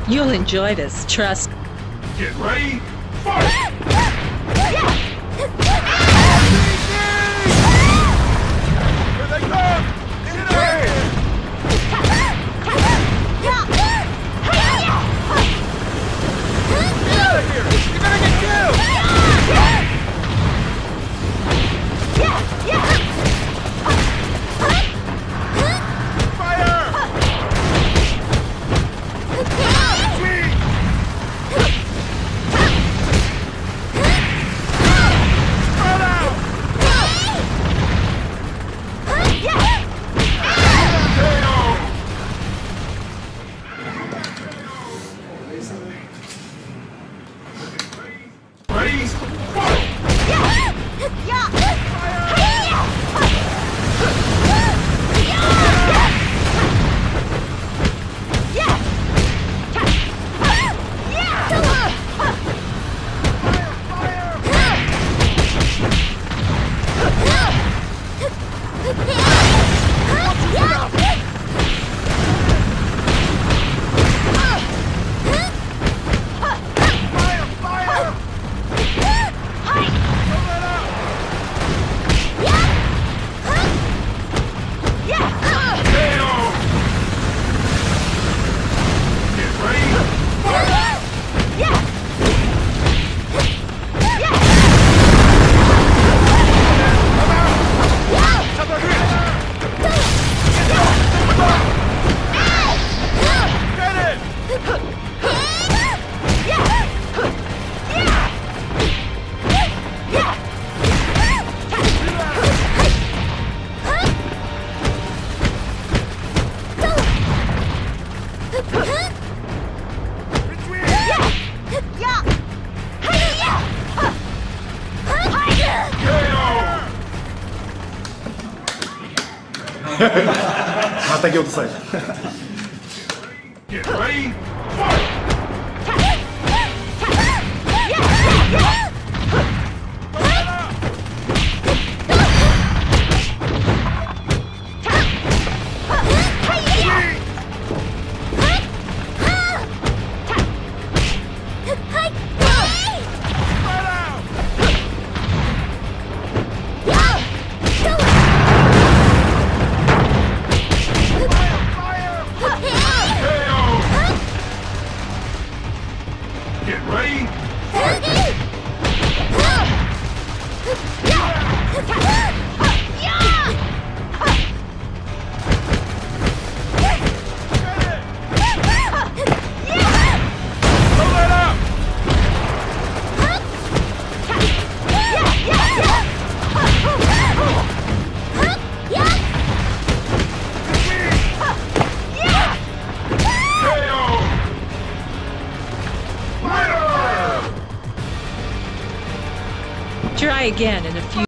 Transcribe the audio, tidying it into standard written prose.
You'll enjoy this, trust. Get ready, fight! Here they come! Get out of here! Get out of here! You're gonna get killed! Fire! Sweet! Spread out! Ready? Fight! 叩き落とされた。 Get ready, fight! Get ready, fight! Try again in a few